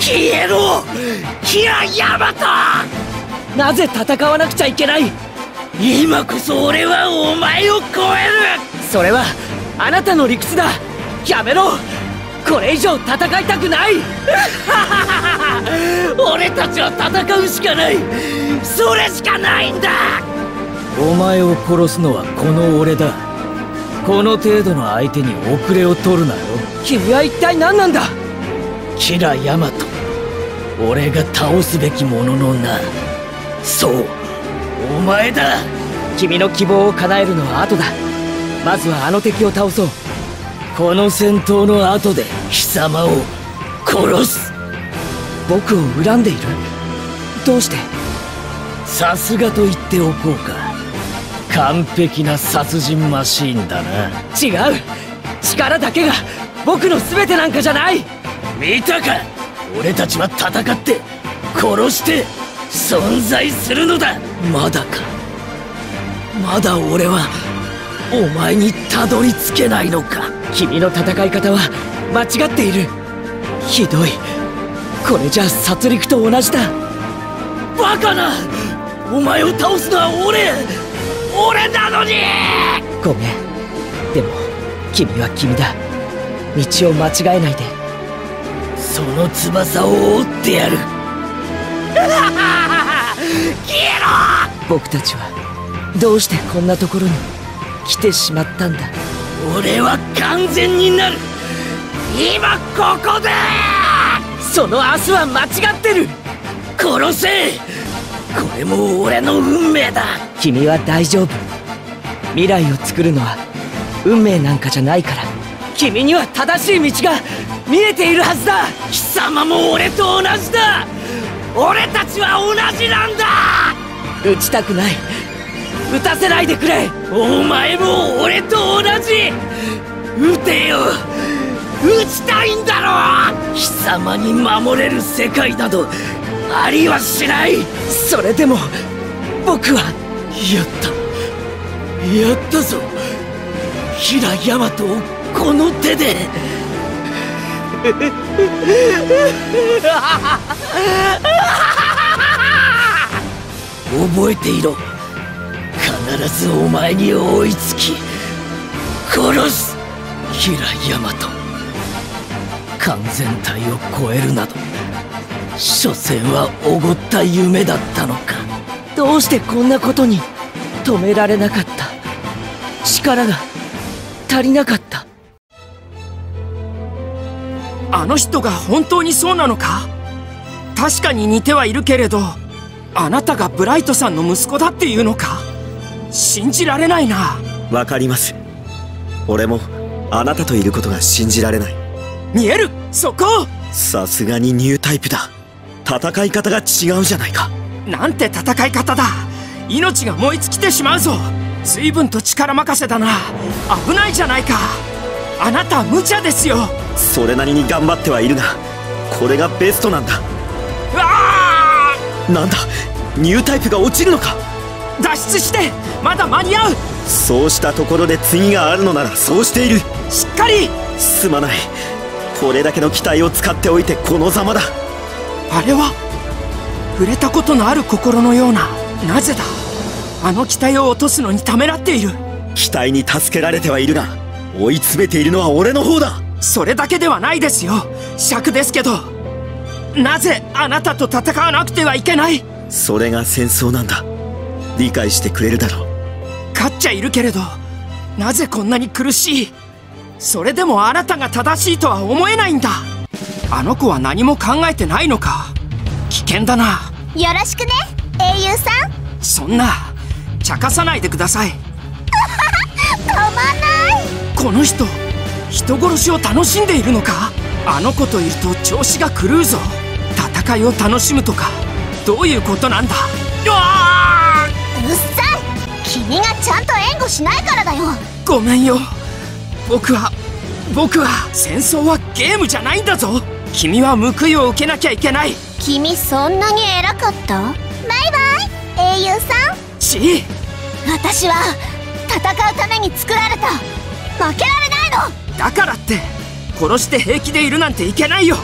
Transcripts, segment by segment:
消えろキラヤマト。 なぜ戦わなくちゃいけない？ 今こそ俺はお前を超える。 それはあなたの理屈だ。やめろ。これ以上戦いたくない。 俺たちは戦うしかない。それしかないんだ。 お前を殺すのはこの俺だ。この程度の相手に遅れを取るなよ。君は一体何なんだ？ キラヤマト、俺が倒すべきもののな。そう、お前だ。 君の希望を叶えるのは後だ。まずはあの敵を倒そう。 この戦闘の後で貴様を殺す。 僕を恨んでいる？どうして？ さすがと言っておこうか。完璧な殺人マシーンだな。 違う。力だけが僕の全てなんかじゃない。 見たか、俺たちは戦って殺して存在するのだ。まだか。まだ俺はお前にたどり着けないのか。 君の戦い方は間違っている。ひどい。これじゃ殺戮と同じだ。 バカな。お前を倒すのは俺なのに。 ごめん。でも君は君だ。道を間違えないで。 その翼を折ってやる。消えろ。 僕たちはどうしてこんなところに来てしまったんだ。 俺は完全になる。今ここで。 その明日は間違ってる。 殺せ。これも俺の運命だ。 君は大丈夫。未来を作るのは運命なんかじゃないから。君には正しい道が見えているはずだ。 貴様も俺と同じだ。俺たちは同じなんだ。 撃ちたくない。撃たせないでくれ。 お前も俺と同じ。撃てよ。撃ちたいんだろ。貴様に守れる世界などありはしない。 それでも僕はやったぞ。キラヤマトをこの手で。覚えていろ。必ずお前に追いつき殺す。キラヤマト、完全体を超えるなど所詮はおごった夢だったのか。 どうしてこんなことに。止められなかった。力が足りなかった。 あの人が本当にそうなのか？確かに似てはいるけれど、あなたがブライトさんの息子だっていうのか？信じられないな。 わかります。俺もあなたといることが信じられない。 見える、そこ。 さすがにニュータイプだ。戦い方が違うじゃないか。 なんて戦い方だ。命が燃え尽きてしまうぞ。随分と力任せだな。危ないじゃないか。あなた無茶ですよ。 それなりに頑張ってはいるが、これがベストなんだ。 うわー！なんだ、ニュータイプが落ちるのか。 脱出して、まだ間に合う。 そうしたところで次があるのならそうしている。 しっかり。 すまない。これだけの機体を使っておいてこのざまだ。 あれは触れたことのある心のような。なぜだ。あの機体を落とすのにためらっている。 機体に助けられてはいるが、追い詰めているのは俺の方だ。 それだけではないですよ。尺ですけど、なぜあなたと戦わなくてはいけない？ それが戦争なんだ。理解してくれるだろう。 勝っちゃいるけれど、なぜこんなに苦しい？それでもあなたが正しいとは思えないんだ。あの子は何も考えてないのか。危険だな。 よろしくね、英雄さん。 そんな茶化さないでください。 たまんない。 この人、人殺しを楽しんでいるのか。あの子といると調子が狂うぞ。戦いを楽しむとかどういうことなんだ。うわうっさい。君がちゃんと援護しないからだよ。 ごめんよ。僕は戦争はゲームじゃないんだぞ。君は報いを受けなきゃいけない。 君そんなに偉かった？バイバイ、英雄さん。 ちい。 私は戦うために作られた。負けられないの。 だからって殺して平気でいるなんていけないよ。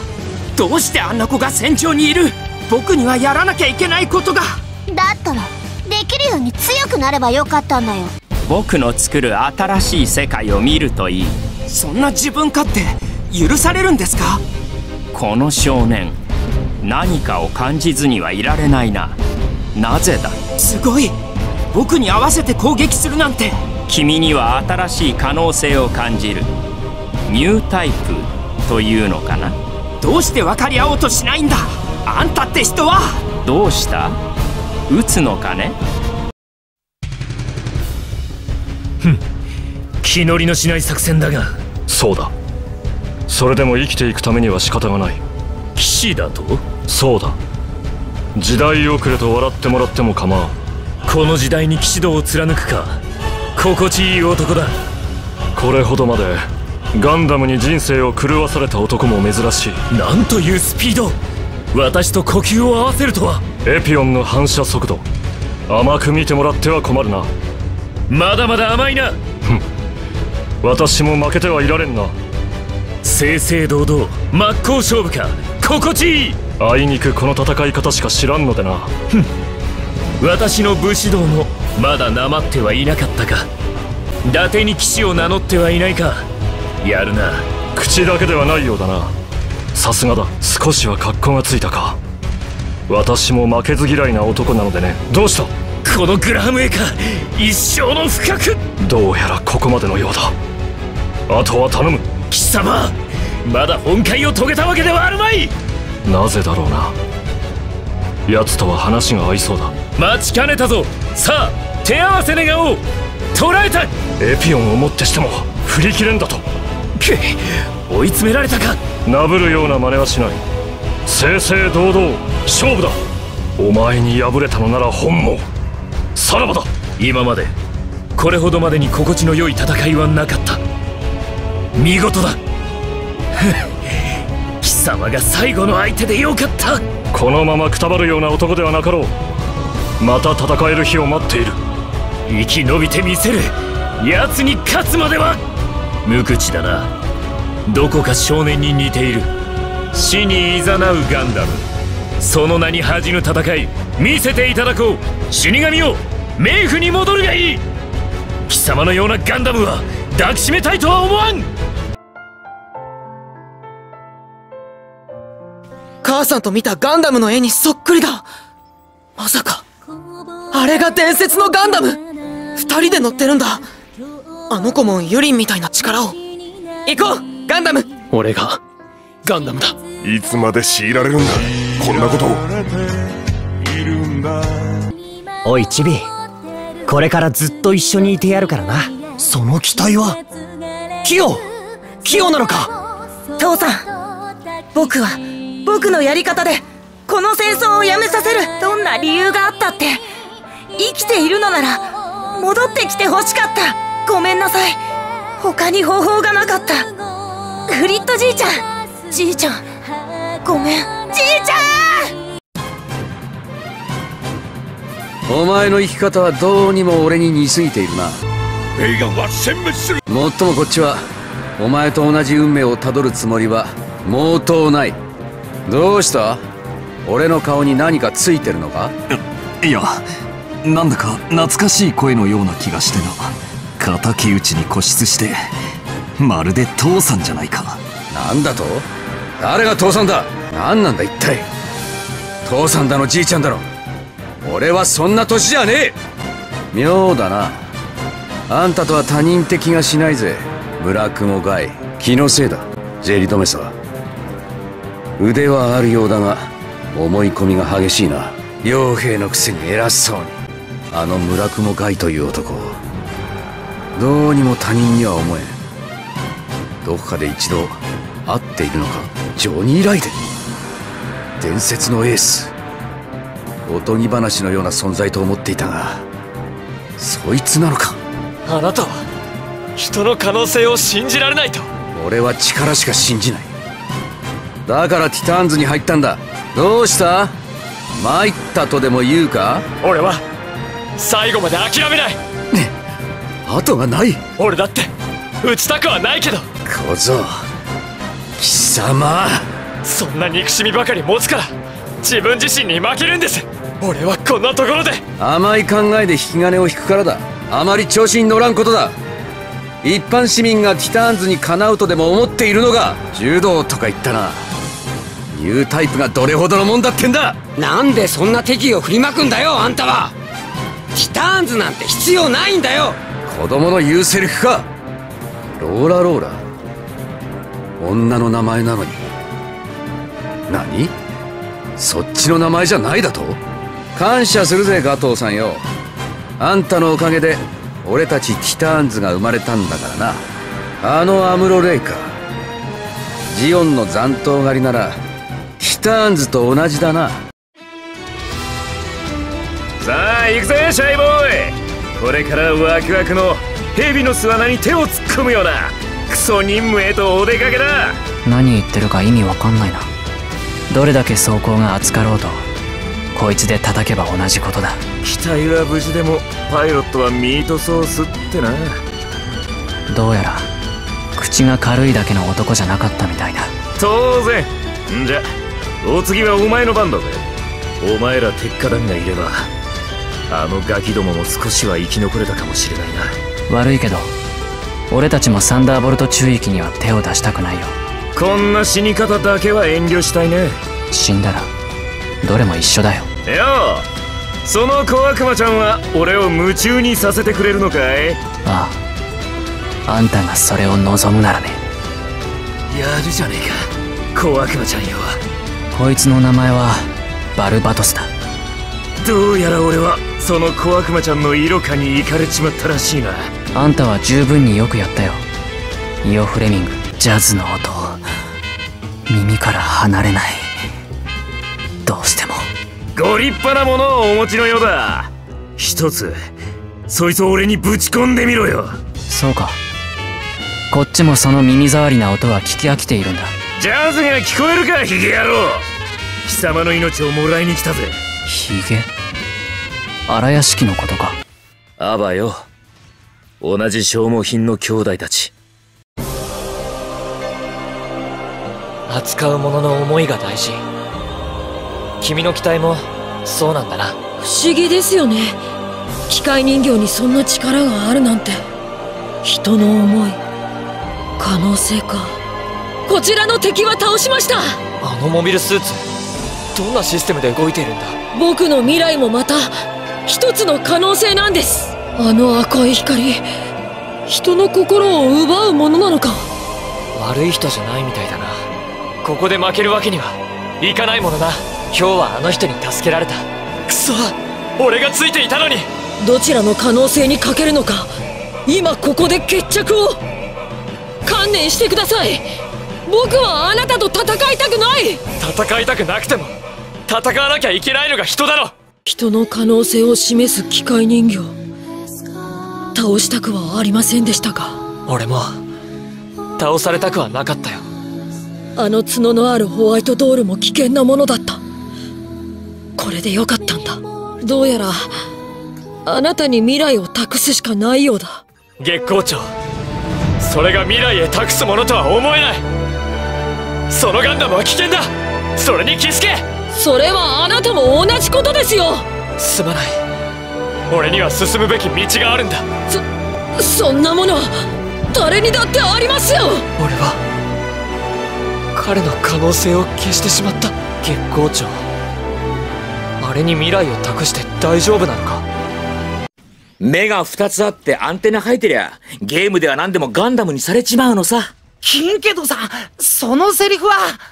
どうしてあんな子が戦場にいる？僕にはやらなきゃいけないことが。 だったらできるように強くなればよかったんだよ。 僕の作る新しい世界を見るといい。そんな自分勝手許されるんですか？この少年、何かを感じずにはいられないな。なぜだ？すごい。僕に合わせて攻撃するなんて。君には新しい可能性を感じる。ニュータイプというのかな。どうして分かり合おうとしないんだ？あんたって人は。どうした？撃つのかね？ 気乗りのしない作戦だが。 そうだ。それでも生きていくためには仕方がない。 騎士だと？ そうだ。時代遅れと笑ってもらっても構わん。 この時代に騎士道を貫くか。心地いい男だ。 これほどまでガンダムに人生を狂わされた男も珍しい。 なんというスピード。私と呼吸を合わせるとは。 エピオンの反射速度、甘く見てもらっては困るな。 まだまだ甘いな。 私も負けてはいられんな。 正々堂々真っ向勝負か。心地いい。 あいにくこの戦い方しか知らんのでな。 私の武士道もまだなまってはいなかったか。伊達に騎士を名乗ってはいないか。やるな。 口だけではないようだな。さすがだ。少しは格好がついたか。私も負けず嫌いな男なのでね。どうした？ このグラハムエか。一生の不覚。 どうやらここまでのようだ。あとは頼む。 貴様、まだ本懐を遂げたわけではあるまい。 なぜだろうな。奴とは話が合いそうだ。 待ちかねたぞ。さあ手合わせ願おう。捕らえたい。 エピオンをもってしても振り切れんだと。 追い詰められたか。 なぶるような真似はしない。正々堂々勝負だ。お前に敗れたのなら本望。さらばだ。 今までこれほどまでに心地の良い戦いはなかった。見事だ。貴様が最後の相手でよかった。 このままくたばるような男ではなかろう。また戦える日を待っている。 生き延びてみせる。奴に勝つまでは。無口だな。どこか少年に似ている。死に誘うガンダム、その名に恥じぬ戦い見せていただこう。死神よ、冥府に戻るがいい。貴様のようなガンダムは抱きしめたいとは思わん。 母さんと見たガンダムの絵にそっくりだ。まさかあれが伝説のガンダム。2人で乗ってるんだ。あの子もユリンみたいな力を。行こうガンダム。 俺がガンダムだ。 いつまで強いられるんだこんなことを。 おいチビ、これからずっと一緒にいてやるからな。 その期待はキヨなのか。 父さん、僕のやり方でこの戦争をやめさせる。どんな理由があったって生きているのなら戻ってきてほしかった。ごめんなさい。他に方法がなかった。フリットじいちゃん。じいちゃんごめん。じいちゃん。お前の生き方はどうにも俺に似すぎているな。 ベイガンは殲滅する。 もっともこっちはお前と同じ運命をたどるつもりは毛頭ない。どうした？俺の顔に何かついてるのか？ いや、なんだか懐かしい声のような気がしてな。敵討ちに固執してまるで父さんじゃないか。 なんだと？誰が父さんだ？何なんだ一体。父さんだのじいちゃんだろ。俺はそんな年じゃねえ。妙だな。あんたとは他人って気がしないぜ。村雲ガイ。気のせいだ。ジェリドメサ。腕はあるようだが思い込みが激しいな。傭兵のくせに偉そうに。あの村雲ガイという男、どうにも他人には思えん。どこかで一度会っているのか。ジョニー・ライデン、伝説のエース。おとぎ話のような存在と思っていたが、そいつなのか。 あなたは人の可能性を信じられないと。 俺は力しか信じない。だからティターンズに入ったんだ。どうした？参ったとでも言うか？ 俺は最後まで諦めない。 ね、後がない。 俺だって撃ちたくはないけど。 小僧、貴様そんな憎しみばかり持つから自分自身に負けるんです。俺はこんなところで。 甘い考えで引き金を引くからだ。あまり調子に乗らんことだ。一般市民がティターンズにかなうとでも思っているのが。柔道とか言ったな。ニュータイプがどれほどのもんだってんだ。 なんでそんな敵意を振りまくんだよ、あんたは。ティターンズなんて必要ないんだよ。 子供の言うセリフか。ローラローラ、女の名前なのに。何？そっちの名前じゃないだと？感謝するぜガトーさんよ。あんたのおかげで俺たちティターンズが生まれたんだからな。あのアムロレイか。ジオンの残党狩りならティターンズと同じだな。 さあ行くぜシャイボーイ。これからワクワクの蛇の巣穴に手を突っ込むようなクソ任務へとお出かけだ。 何言ってるか意味わかんないな。どれだけ装甲が厚かろうとこいつで叩けば同じことだ。 機体は無事でもパイロットはミートソースってな。 どうやら口が軽いだけの男じゃなかったみたいだ。 当然。んじゃお次はお前の番だぜ。お前ら鉄火団がいればあのガキどもも少しは生き残れたかもしれないな。 悪いけど俺たちもサンダーボルト中域には手を出したくないよ。 こんな死に方だけは遠慮したいね。 死んだらどれも一緒だよ。 よう、その小悪魔ちゃんは俺を夢中にさせてくれるのかい？ ああ、あんたがそれを望むならね。 やるじゃねえか小悪魔ちゃんよ。 こいつの名前はバルバトスだ。 どうやら俺はその小悪魔ちゃんの色化に行かれちまったらしいな。 あんたは十分によくやったよ。イオ・フレミング。ジャズの音耳から離れない。どうしてもご立派なものをお持ちのようだ。一つそいつを俺にぶち込んでみろよ。 そうか、こっちもその耳障りな音は聞き飽きているんだ。 ジャズが聞こえるかヒゲ野郎。貴様の命をもらいに来たぜ。 ヒゲ？荒屋敷のことか。 あばよ、同じ消耗品の兄弟たち。 扱うものの思いが大事。君の期待もそうなんだな。 不思議ですよね。機械人形にそんな力があるなんて。人の思い、可能性か。こちらの敵は倒しました。 あのモビルスーツどんなシステムで動いているんだ。 僕の未来もまた一つの可能性なんです。あの赤い光、人の心を奪うものなのか。 悪い人じゃないみたいだな。ここで負けるわけにはいかないものな。今日はあの人に助けられた。くそ、俺がついていたのに。 どちらの可能性にかけるのか、今ここで決着を。観念してください。僕はあなたと戦いたくない。 戦いたくなくても戦わなきゃいけないのが人だろ。 人の可能性を示す機械人形、倒したくはありませんでしたか。 俺も倒されたくはなかったよ。 あの角のあるホワイトドールも危険なものだった。これでよかったんだ。どうやらあなたに未来を託すしかないようだ。 月光町、それが未来へ託すものとは思えない。そのガンダムは危険だ。それに気付け。 それはあなたも同じことですよ。 すまない。俺には進むべき道があるんだ。 そんなもの誰にだってありますよ。 俺は彼の可能性を消してしまった。月光町、あれに未来を託して大丈夫なのか。 目が2つあってアンテナ生えてりゃゲームでは何でもガンダムにされちまうのさ。 キンケドさん、そのセリフは。